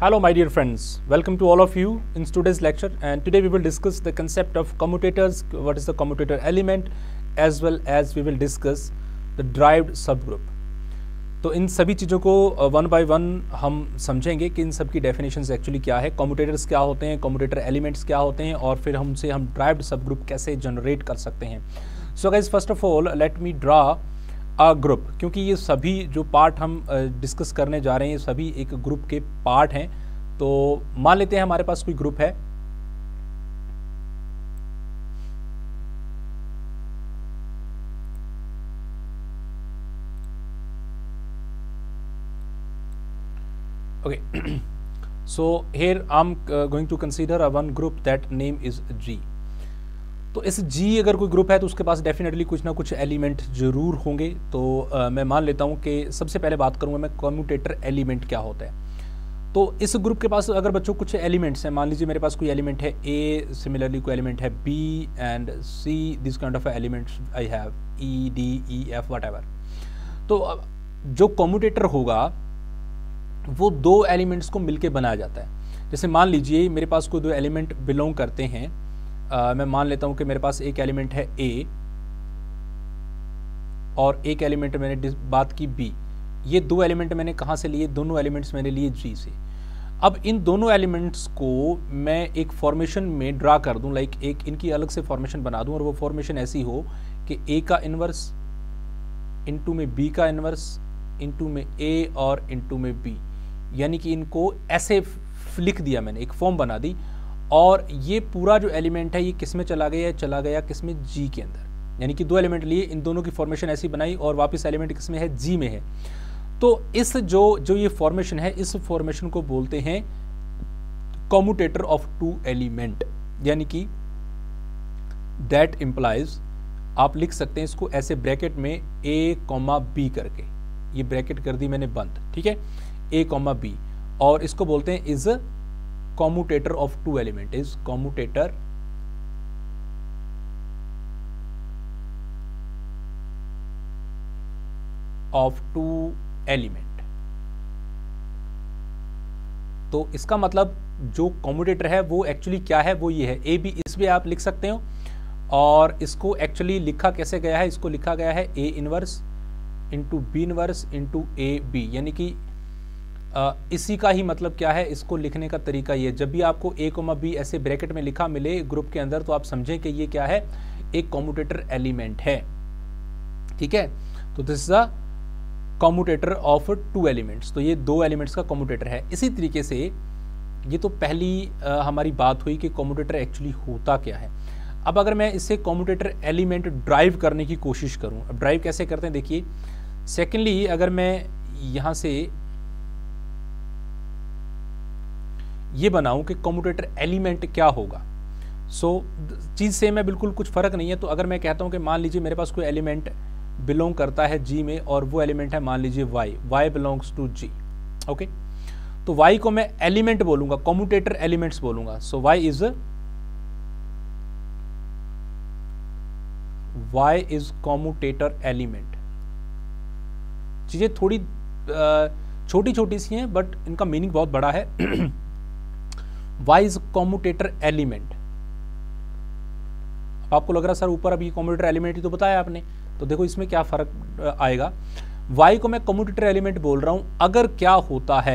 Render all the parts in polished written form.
Hello my dear friends, welcome to all of you in today's lecture, and today we will discuss the concept of commutators, what is the commutator element, as well as we will discuss the derived subgroup. तो इन सभी चीज़ों को one by one हम समझेंगे कि इन सब की definitions actually क्या है, कम्यूटेटर्स क्या होते हैं, कम्यूटेटर एलिमेंट्स क्या होते हैं, और फिर हमसे हम ड्राइव्ड सबग्रुप कैसे जनरेट कर सकते हैं. So guys, first of all let me draw a group, क्योंकि ये सभी जो पार्ट हम डिस्कस करने जा रहे हैं ये सभी एक ग्रुप के पार्ट हैं. तो मान लेते हैं हमारे पास कोई ग्रुप है. Okay, so here I'm going to consider a one group that name is G. तो इस G अगर कोई ग्रुप है तो उसके पास डेफिनेटली कुछ ना कुछ एलिमेंट जरूर होंगे. तो मैं मान लेता हूँ कि सबसे पहले बात करूँगा मैं कम्यूटेटर एलिमेंट क्या होता है. तो इस ग्रुप के पास अगर बच्चों कुछ एलिमेंट्स हैं, मान लीजिए मेरे पास कोई एलिमेंट है A, सिमिलरली कोई एलिमेंट है B and C, this kind of elements I have E, D, E, F, whatever. तो जो कम्यूटेटर होगा वो दो एलिमेंट्स को मिलके बनाया जाता है. जैसे मान लीजिए मेरे पास कोई दो एलिमेंट बिलोंग करते हैं. मैं मान लेता हूं कि मेरे पास एक एलिमेंट है A और एक एलिमेंट मैंने बात की B. ये दो एलिमेंट मैंने कहाँ से लिए? दोनों एलिमेंट्स मैंने लिए G से. अब इन दोनों एलिमेंट्स को मैं एक फॉर्मेशन में ड्रा कर दूं, लाइक एक इनकी अलग से फॉर्मेशन बना दूं, और वो फॉर्मेशन ऐसी हो कि A का इन्वर्स इनटू में B का इन्वर्स इनटू में A और इनटू में B, यानी कि इनको ऐसे लिख दिया मैंने, एक फॉर्म बना दी. और ये पूरा जो एलिमेंट है ये किस में चला गया? चला गया किस में? G के अंदर. यानी कि दो एलिमेंट लिए, इन दोनों की फॉर्मेशन ऐसी बनाई और वापस एलिमेंट किस में है? G में है. तो इस जो ये फॉर्मेशन है, इस फॉर्मेशन को बोलते हैं कम्यूटेटर ऑफ टू एलिमेंट. यानी कि दैट इंप्लाइज, आप लिख सकते हैं इसको ऐसे ब्रैकेट में A, B करके, ये ब्रैकेट कर दी मैंने बंद. ठीक है, A, B, और इसको बोलते हैं is commutator of two element, is commutator of two element. तो इसका मतलब जो कम्यूटेटर है वो एक्चुअली क्या है? वो ये है ए बी. इसमें आप लिख सकते हो, और इसको एक्चुअली लिखा कैसे गया है? इसको लिखा गया है A inverse into B inverse into A B. यानी कि इसी का ही मतलब क्या है? इसको लिखने का तरीका ये, जब भी आपको A, B ऐसे ब्रैकेट में लिखा मिले ग्रुप के अंदर, तो आप समझें कि ये क्या है? एक कम्यूटेटर एलिमेंट है. ठीक है, तो this is a commutator of two elements. तो ये दो एलिमेंट्स का कम्यूटेटर है. इसी तरीके से ये तो पहली हमारी बात हुई कि कम्यूटेटर एक्चुअली होता क्या है. अब अगर मैं इससे कम्यूटेटर एलिमेंट ड्राइव करने की कोशिश करूं, अब ड्राइव कैसे करते हैं देखिए. सेकेंडली, अगर मैं यहां से ये बनाऊं कि कम्यूटेटर एलिमेंट क्या होगा, सो चीज से मैं बिल्कुल कुछ फर्क नहीं है. तो अगर मैं कहता हूं कि मान लीजिए मेरे पास कोई एलिमेंट बिलोंग करता है G में, और वो एलिमेंट है मान लीजिए Y belongs to G. Okay, तो Y को मैं एलिमेंट बोलूंगा, कम्यूटेटर एलिमेंट्स बोलूंगा. So Y is commutator element. चीजें थोड़ी छोटी छोटी सी हैं, बट इनका मीनिंग बहुत बड़ा है. Y is commutator element. आपको लग रहा सर ऊपर अभी कम्यूटेटर एलिमेंट ही तो बताया आपने, तो देखो इसमें क्या फर्क आएगा. Y को मैं कम्यूटेटर एलिमेंट बोल रहा हूं अगर क्या होता है,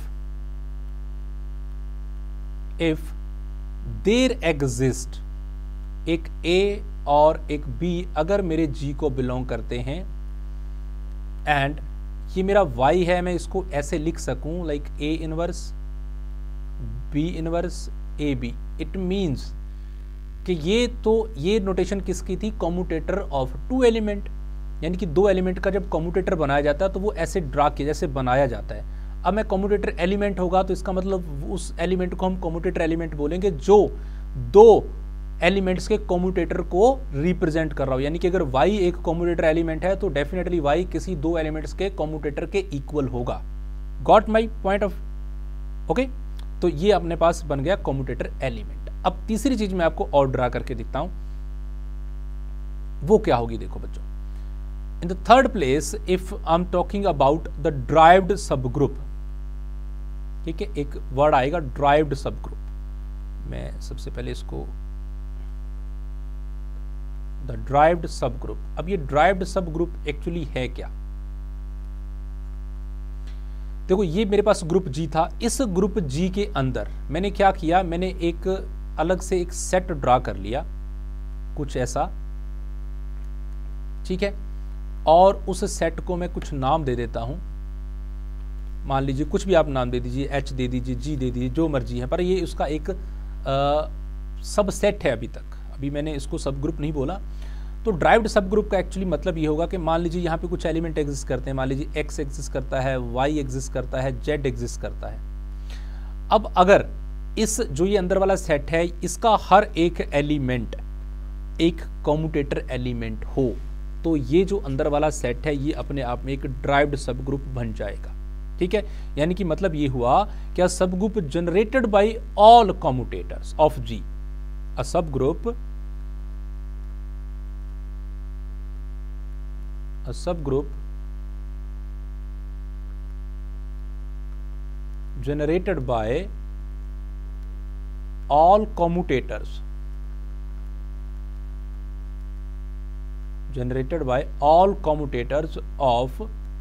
इफ देयर एग्जिस्ट एक A और एक B अगर मेरे G को बिलोंग करते हैं, एंड ये मेरा Y है, मैं इसको ऐसे लिख सकूं like A inverse B inverse A B. It means कि ये नोटेशन किसकी थी? Commutator of two element. यानी कि दो एलिमेंट का जब कम्यूटेटर बनाया जाता है तो वो ऐसे ड्रा किया जैसे बनाया जाता है. अब मैं कम्यूटेटर एलिमेंट होगा तो इसका मतलब उस एलिमेंट को हम कम्यूटेटर एलिमेंट बोलेंगे जो दो एलिमेंट्स के कम्यूटेटर को रिप्रेजेंट कर रहा हो. यानी कि अगर Y एक कम्यूटेटर एलिमेंट है तो डेफिनेटली Y किसी दो एलिमेंट्स के कम्यूटेटर के इक्वल होगा. Got my point of? Okay, तो ये अपने पास बन गया कम्यूटेटर एलिमेंट. अब तीसरी चीज मैं आपको और ड्रा करके दिखता हूं, वो क्या होगी. देखो बच्चों, In the third place, if I'm talking about the derived subgroup, ठीक है, एक वर्ड आएगा ड्राइव्ड सब ग्रुप। मैं सबसे पहले इसको द ड्राइव्ड सब ग्रुप। अब ये ड्राइव्ड सब ग्रुप एक्चुअली है क्या? देखो ये मेरे पास ग्रुप जी था, इस ग्रुप जी के अंदर मैंने क्या किया, मैंने एक अलग से एक सेट ड्रा कर लिया कुछ ऐसा, ठीक है, और उस सेट को मैं कुछ नाम दे देता हूं। मान लीजिए कुछ भी आप नाम दे दीजिए, एच दे दीजिए, जी दे दीजिए, जो मर्जी है, पर ये उसका एक सब सेट है अभी तक, अभी मैंने इसको सब ग्रुप नहीं बोला। तो ड्राइव्ड सब ग्रुप का एक्चुअली मतलब ये होगा कि मान लीजिए यहाँ पे कुछ एलिमेंट एग्जिस्ट करते हैं, मान लीजिए एक्स एग्जिस्ट करता है, वाई एग्जिस्ट करता है, जेड एग्जिस्ट करता है। अब अगर इस जो ये अंदर वाला सेट है इसका हर एक एलिमेंट एक कॉम्यूटेटर एलिमेंट हो, तो ये जो अंदर वाला सेट है ये अपने आप में एक ड्राइव्ड सब ग्रुप बन जाएगा। ठीक है, यानी कि मतलब ये हुआ क्या, subgroup generated by all commutators of G, uh subgroup generated by all commutators of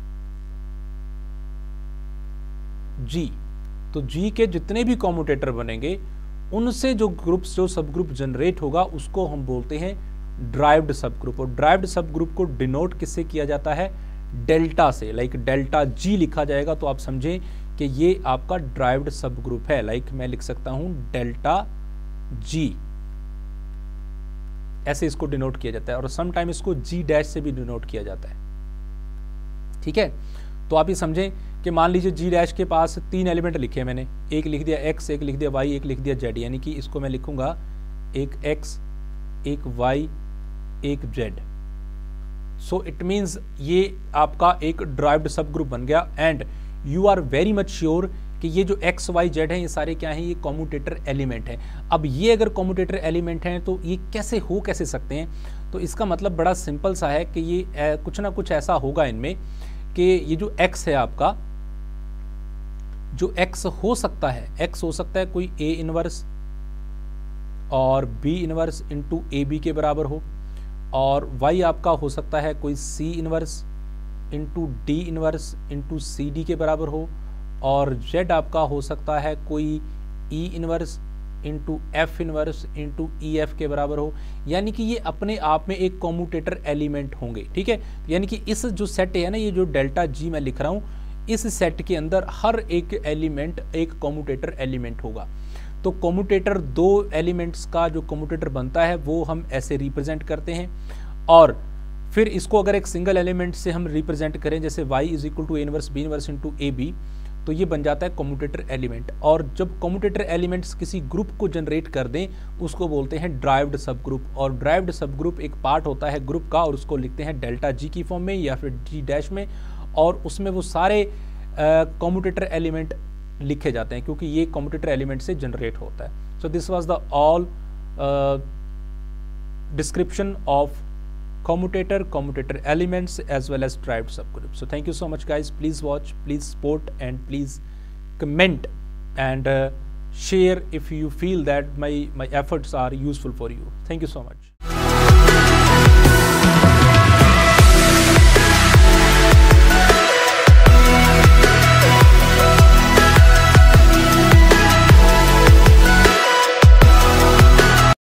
G। तो G के जितने भी कॉम्यूटेटर बनेंगे उनसे जो ग्रुप्स, जो सब ग्रुप जनरेट होगा उसको हम बोलते हैं ड्राइव्ड सब ग्रुप। और ड्राइव्ड सब ग्रुप को डिनोट किससे किया जाता है, डेल्टा से, लाइक डेल्टा जी लिखा जाएगा। तो आप समझें कि ये आपका ड्राइव्ड सब ग्रुप है, लाइक मैं लिख सकता हूं डेल्टा जी, ऐसे इसको डिनोट किया जाता है। और सम टाइम इसको जी डैश से भी डिनोट किया जाता है। ठीक है, तो आप ये समझें कि मान लीजिए जी डैश के पास 3 एलिमेंट लिखे हैं मैंने, एक लिख दिया एक्स, एक लिख दिया वाई, एक लिख दिया जेड, यानी कि इसको मैं लिखूंगा एक एक्स, एक वाई, एक जेड। सो इट मीन्स ये आपका एक ड्राइव्ड सब ग्रुप बन गया। And you are very much sure कि ये जो एक्स वाई जेड है ये सारे क्या हैं, ये कॉम्यूटेटर एलिमेंट हैं। अब ये अगर कॉम्यूटेटर एलिमेंट हैं तो ये कैसे सकते हैं, तो इसका मतलब बड़ा सिंपल सा है कि ये कुछ ना कुछ ऐसा होगा इनमें कि ये जो एक्स है आपका, जो एक्स हो सकता है कोई ए इनवर्स और बी इनवर्स इंटू ए बी के बराबर हो, और वाई आपका हो सकता है कोई C inverse into D inverse into C D के बराबर हो, और जेड आपका हो सकता है कोई E inverse into F inverse into E F के बराबर हो। यानी कि ये अपने आप में एक कॉम्यूटेटर एलिमेंट होंगे। ठीक है, यानी कि इस जो सेट है ना, ये जो डेल्टा जी मैं लिख रहा हूँ, इस सेट के अंदर हर एक एलिमेंट एक कॉम्यूटेटर एलिमेंट होगा। तो कॉम्यूटेटर, 2 एलिमेंट्स का जो कॉम्यूटेटर बनता है वो हम ऐसे रिप्रेजेंट करते हैं। और फिर इसको अगर एक सिंगल एलिमेंट से हम रिप्रेजेंट करें, जैसे y is equal to a inverse b inverse into A b, तो ये बन जाता है कॉम्यूटेटर एलिमेंट। और जब कॉम्यूटेटर एलिमेंट्स किसी ग्रुप को जनरेट कर दें उसको बोलते हैं ड्राइव्ड सब ग्रुप। और ड्राइव्ड सब ग्रुप एक पार्ट होता है ग्रुप का, और उसको लिखते हैं डेल्टा जी की फॉर्म में या फिर जी डैश में, और उसमें वो सारे कॉम्यूटेटर एलिमेंट लिखे जाते हैं क्योंकि ये कॉम्यूटेटर एलिमेंट से जनरेट होता है। So this was the all description of commutator elements as well as derived subgroups. So thank you so much guys, please watch, please support, and please comment and share if you feel that my efforts are useful for you. Thank you so much.